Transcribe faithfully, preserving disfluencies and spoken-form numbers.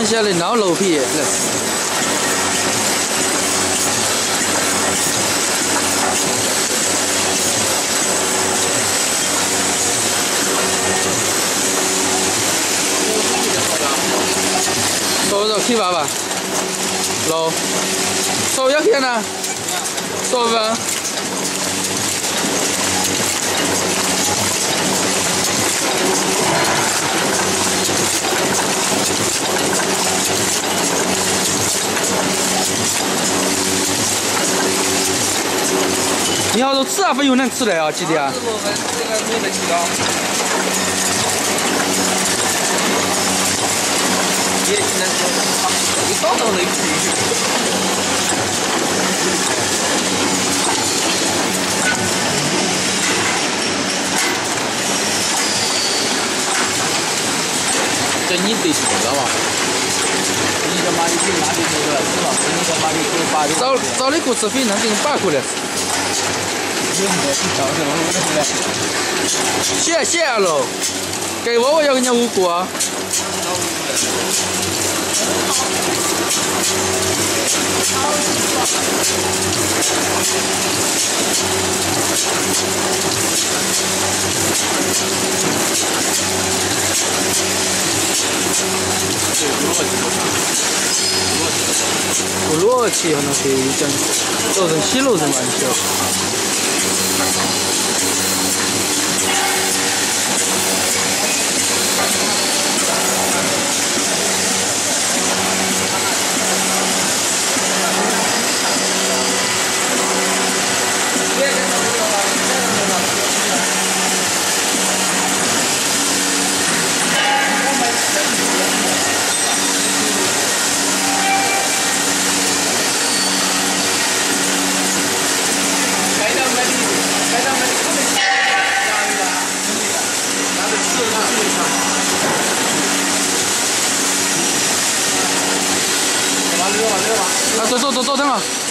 放下来挠楼皮了。收到去爸爸，楼，收一天呢？收吧。 你好多吃啊，分有能吃的啊，几点啊？这个没得吃啊。也只能说，一刀都能吃。这你对知道吧？你个蚂蚁给哪里去了？是吧？你个蚂蚁给拔的。找找你给吃肥，能给你拔回来。 谢谢喽，给我我要人家五谷啊。不逻辑，可能是讲造成西路的玩笑。 啊，走走走走，等会儿。